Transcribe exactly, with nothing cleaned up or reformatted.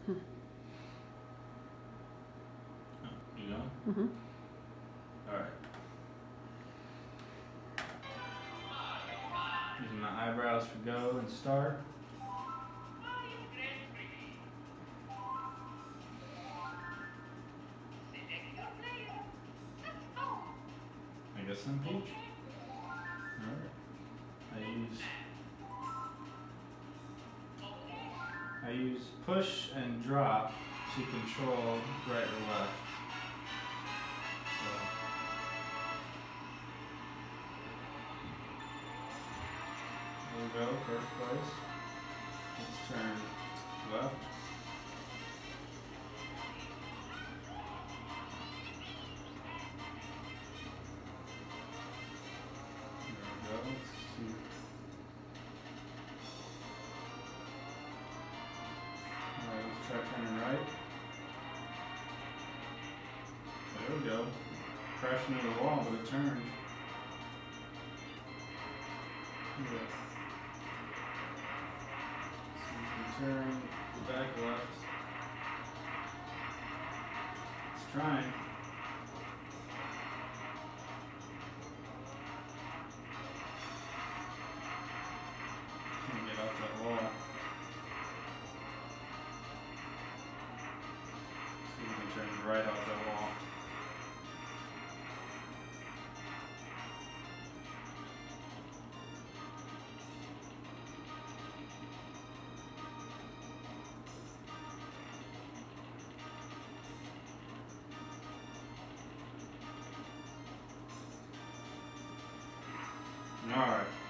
Hmm. Oh, you going? Mm-hmm. All right. Using my eyebrows for go and start. I guess I'm peach. Alright. I use I use push and drop to control right or left. So there we go, first place. Let's turn left. There we go. Let's see. Alright, let's try turning right. There we go. Crashing into the wall, but it turned. Yeah. So you can turn the back left. It's trying. Can't get off that wall. So you can turn right off that wall. All right.